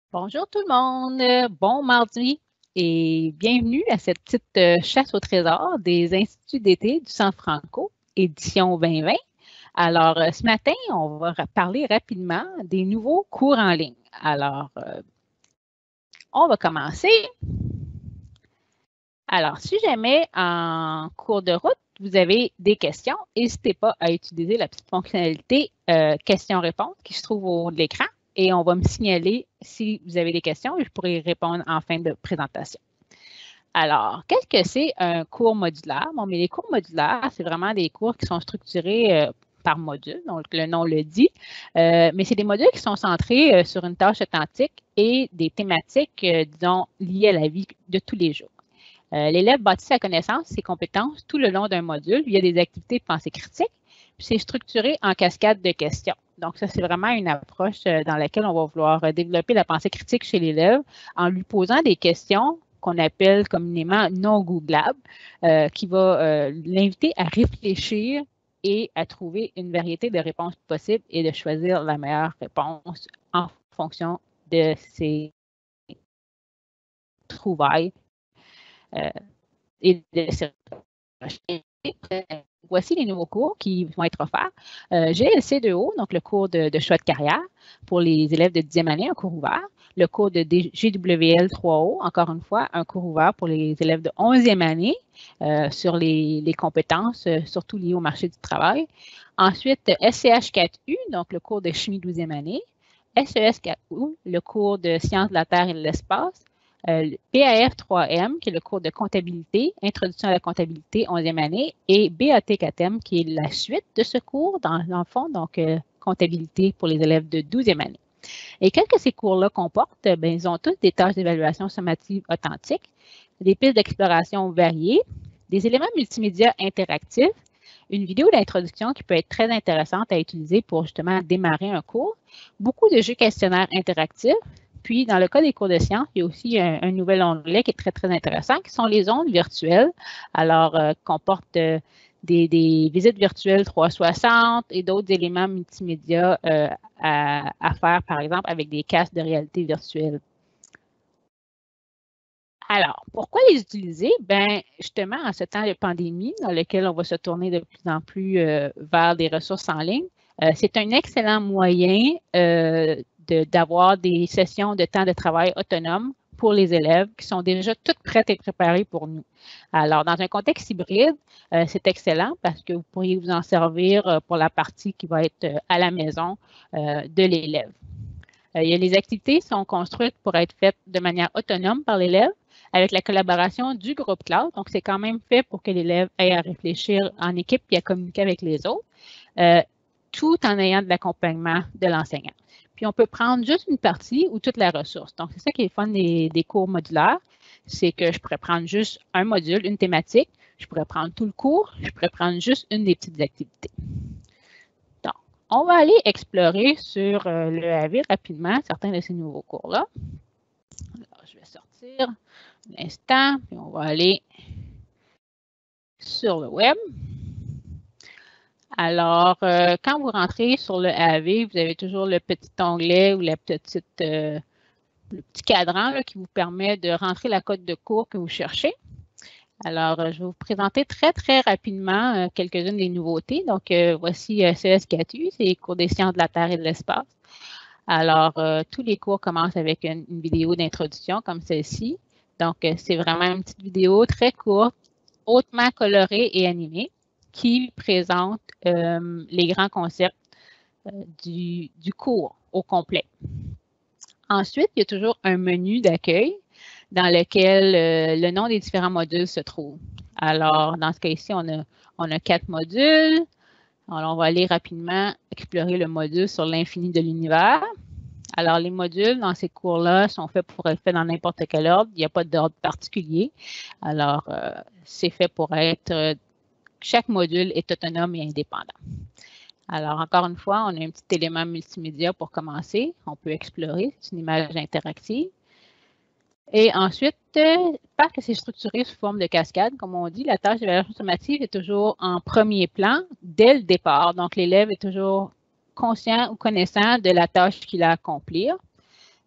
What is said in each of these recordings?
Bonjour tout le monde, bon mardi et bienvenue à cette petite chasse au trésor des Instituts d'été du Centre Franco, édition 2020. Alors, ce matin, on va parler rapidement des nouveaux cours en ligne. Alors, on va commencer. Alors, si jamais en cours de route, vous avez des questions, n'hésitez pas à utiliser la petite fonctionnalité questions-réponses qui se trouve au haut de l'écran et on va me signaler si vous avez des questions et je pourrai y répondre en fin de présentation. Alors, qu'est-ce que c'est un cours modulaire? Bon, mais les cours modulaires, c'est vraiment des cours qui sont structurés par module, donc le nom le dit, mais c'est des modules qui sont centrés sur une tâche authentique et des thématiques, disons, liées à la vie de tous les jours. L'élève bâtit sa connaissance, ses compétences tout le long d'un module. Il y a des activités de pensée critique, puis c'est structuré en cascade de questions. Donc, ça, c'est vraiment une approche dans laquelle on va vouloir développer la pensée critique chez l'élève en lui posant des questions qu'on appelle communément non googlables, qui va l'inviter à réfléchir et à trouver une variété de réponses possibles et de choisir la meilleure réponse en fonction de ses trouvailles et de ses recherches. Voici les nouveaux cours qui vont être offerts. GLC2O, donc le cours de choix de carrière pour les élèves de 10e année, un cours ouvert. Le cours de GWL 3O, encore une fois, un cours ouvert pour les élèves de 11e année sur les compétences, surtout liées au marché du travail. Ensuite, SCH 4U, donc le cours de chimie 12e année. SES 4U, le cours de sciences de la Terre et de l'espace. PAF 3M, qui est le cours de comptabilité, introduction à la comptabilité, 11e année, et BAT 4M, qui est la suite de ce cours, dans le fond, donc comptabilité pour les élèves de 12e année. Et qu'est-ce que ces cours-là comportent? Bien, ils ont tous des tâches d'évaluation sommative authentique, des pistes d'exploration variées, des éléments multimédia interactifs, une vidéo d'introduction qui peut être très intéressante à utiliser pour justement démarrer un cours, beaucoup de jeux questionnaires interactifs, puis, dans le cas des cours de sciences, il y a aussi un nouvel onglet qui est très, très intéressant, qui sont les ondes virtuelles. Alors, comporte des visites virtuelles 360 et d'autres éléments multimédia à faire, par exemple, avec des casques de réalité virtuelle. Alors, pourquoi les utiliser? Bien, justement, en ce temps de pandémie, dans lequel on va se tourner de plus en plus vers des ressources en ligne, c'est un excellent moyen d'avoir des sessions de temps de travail autonomes pour les élèves qui sont déjà toutes prêtes et préparées pour nous. Alors, dans un contexte hybride, c'est excellent parce que vous pourriez vous en servir pour la partie qui va être à la maison de l'élève. Les activités sont construites pour être faites de manière autonome par l'élève avec la collaboration du groupe classe. Donc, c'est quand même fait pour que l'élève ait à réfléchir en équipe et à communiquer avec les autres, tout en ayant de l'accompagnement de l'enseignant. Puis, on peut prendre juste une partie ou toute la ressource. Donc, c'est ça qui est le fun des cours modulaires, c'est que je pourrais prendre juste un module, une thématique, je pourrais prendre tout le cours, je pourrais prendre juste une des petites activités. Donc, on va aller explorer sur le AV rapidement certains de ces nouveaux cours-là. Alors, je vais sortir l'instant, puis on va aller sur le web. Alors, quand vous rentrez sur le AV, vous avez toujours le petit onglet ou le petit cadran là, qui vous permet de rentrer la code de cours que vous cherchez. Alors, je vais vous présenter très, très rapidement quelques-unes des nouveautés. Donc, voici CS4U, c'est les cours des sciences de la Terre et de l'espace. Alors, tous les cours commencent avec une vidéo d'introduction comme celle-ci. Donc, c'est vraiment une petite vidéo très courte, hautement colorée et animée, qui présente les grands concepts du cours au complet. Ensuite, il y a toujours un menu d'accueil dans lequel le nom des différents modules se trouve. Alors, dans ce cas-ci, on a 4 modules. Alors, on va aller rapidement explorer le module sur l'infini de l'univers. Alors, les modules dans ces cours-là sont faits pour être faits dans n'importe quel ordre. Il n'y a pas d'ordre particulier. Alors, c'est fait pour être... chaque module est autonome et indépendant. Alors, encore une fois, on a un petit élément multimédia pour commencer. On peut explorer. C'est une image interactive. Et ensuite, parce que c'est structuré sous forme de cascade, comme on dit, la tâche d'évaluation sommative est toujours en premier plan dès le départ. Donc, l'élève est toujours conscient ou connaissant de la tâche qu'il a à accomplir.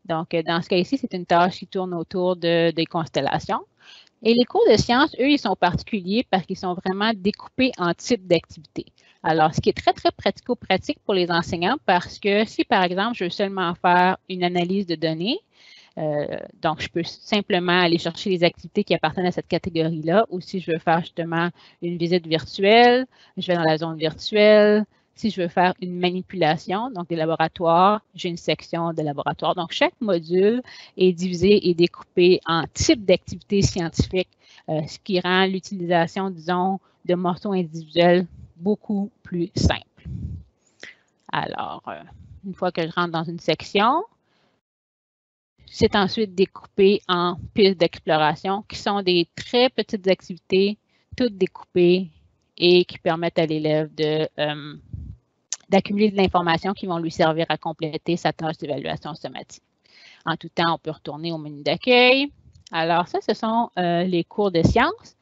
Donc, dans ce cas-ci, c'est une tâche qui tourne autour des constellations. Et les cours de sciences, eux, ils sont particuliers parce qu'ils sont vraiment découpés en types d'activités. Alors, ce qui est très, très pratico-pratique pour les enseignants parce que si, par exemple, je veux seulement faire une analyse de données, donc je peux simplement aller chercher les activités qui appartiennent à cette catégorie-là, ou si je veux faire justement une visite virtuelle, je vais dans la zone virtuelle. Si je veux faire une manipulation, donc des laboratoires, j'ai une section de laboratoire. Donc, chaque module est divisé et découpé en types d'activités scientifiques, ce qui rend l'utilisation, disons, de morceaux individuels beaucoup plus simple. Alors, une fois que je rentre dans une section, c'est ensuite découpé en pistes d'exploration qui sont des très petites activités, toutes découpées et qui permettent à l'élève d'accumuler de l'information qui vont lui servir à compléter sa tâche d'évaluation somatique. En tout temps, on peut retourner au menu d'accueil. Alors, ça, ce sont les cours de sciences.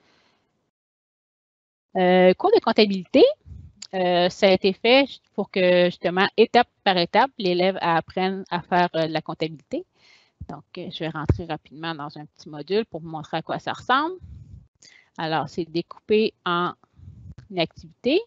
Cours de comptabilité, ça a été fait pour que, justement, étape par étape, l'élève apprenne à faire de la comptabilité. Donc, je vais rentrer rapidement dans un petit module pour vous montrer à quoi ça ressemble. Alors, c'est découpé en activités.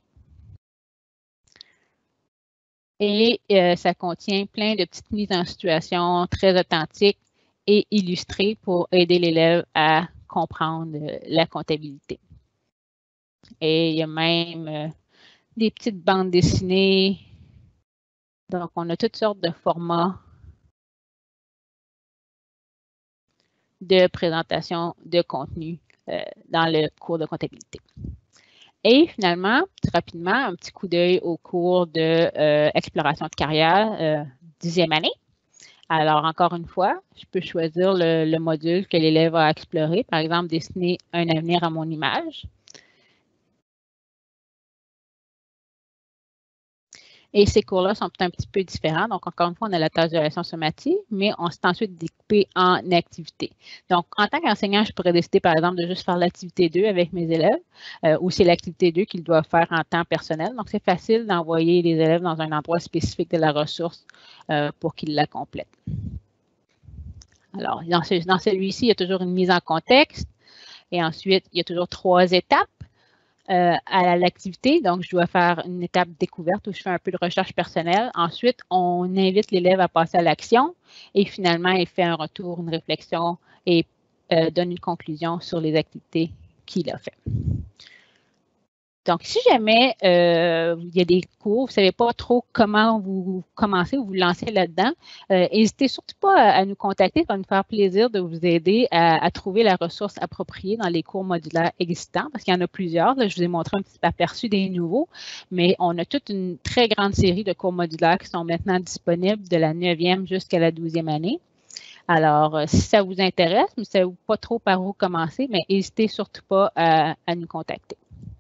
Et ça contient plein de petites mises en situation très authentiques et illustrées pour aider l'élève à comprendre la comptabilité. Et il y a même des petites bandes dessinées. Donc, on a toutes sortes de formats de présentation de contenu dans le cours de comptabilité. Et finalement, rapidement, un petit coup d'œil au cours d'exploration de carrière, 10e année. Alors, encore une fois, je peux choisir le module que l'élève va explorer, par exemple, dessiner un avenir à mon image. Et ces cours-là sont un petit peu différents. Donc, encore une fois, on a la tâche d'évaluation somatique, mais on s'est ensuite découpé en activités. Donc, en tant qu'enseignant, je pourrais décider, par exemple, de juste faire l'activité 2 avec mes élèves, ou c'est l'activité 2 qu'ils doivent faire en temps personnel. Donc, c'est facile d'envoyer les élèves dans un endroit spécifique de la ressource pour qu'ils la complètent. Alors, dans celui-ci, il y a toujours une mise en contexte. Et ensuite, il y a toujours 3 étapes. À l'activité. Donc, je dois faire une étape découverte où je fais un peu de recherche personnelle. Ensuite, on invite l'élève à passer à l'action et finalement, il fait un retour, une réflexion et donne une conclusion sur les activités qu'il a fait. Donc, si jamais il y a des cours, vous ne savez pas trop comment vous commencez ou vous lancez là-dedans, n'hésitez surtout pas à nous contacter. Ça va nous faire plaisir de vous aider à trouver la ressource appropriée dans les cours modulaires existants, parce qu'il y en a plusieurs. Là, je vous ai montré un petit aperçu des nouveaux, mais on a toute une très grande série de cours modulaires qui sont maintenant disponibles de la 9e jusqu'à la 12e année. Alors, si ça vous intéresse, mais vous ne savez pas trop par où commencer, mais n'hésitez surtout pas à nous contacter.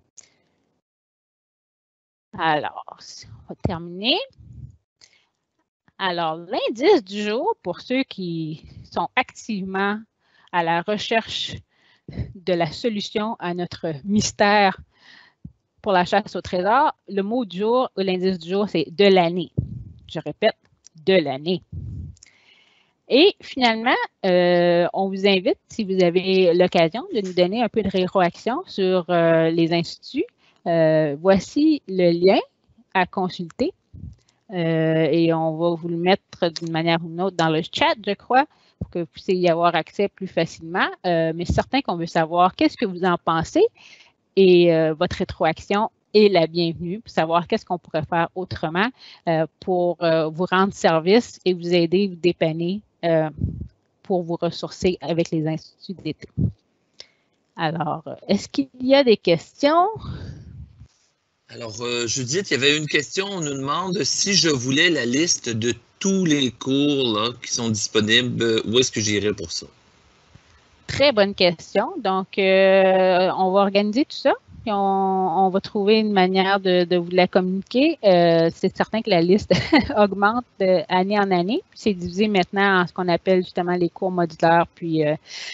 Alors, on va terminer. Alors, l'indice du jour, pour ceux qui sont activement à la recherche de la solution à notre mystère pour la chasse au trésor, le mot du jour ou l'indice du jour, c'est de l'année. Je répète, de l'année. Et finalement, on vous invite, si vous avez l'occasion, de nous donner un peu de rétroaction sur les instituts. Voici le lien à consulter et on va vous le mettre d'une manière ou d'une autre dans le chat, je crois, pour que vous puissiez y avoir accès plus facilement. Mais c'est certain qu'on veut savoir qu'est-ce que vous en pensez et votre rétroaction est la bienvenue pour savoir qu'est-ce qu'on pourrait faire autrement pour vous rendre service et vous aider, vous dépanner pour vous ressourcer avec les instituts d'été. Alors, est-ce qu'il y a des questions? Alors, Judith, il y avait une question. On nous demande si je voulais la liste de tous les cours là, qui sont disponibles, où est-ce que j'irais pour ça? Très bonne question. Donc, on va organiser tout ça. Puis on va trouver une manière de vous la communiquer. C'est certain que la liste augmente année en année. C'est divisé maintenant en ce qu'on appelle justement les cours modulaires, puis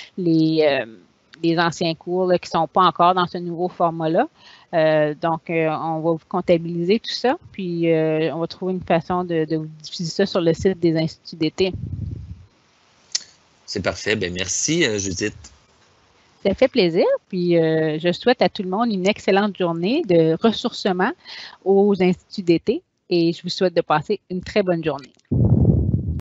les anciens cours là, qui ne sont pas encore dans ce nouveau format-là. Donc, on va vous comptabiliser tout ça, puis on va trouver une façon de vous diffuser ça sur le site des instituts d'été. C'est parfait. Ben, merci, Judith. Ça fait plaisir. Puis, je souhaite à tout le monde une excellente journée de ressourcement aux instituts d'été et je vous souhaite de passer une très bonne journée.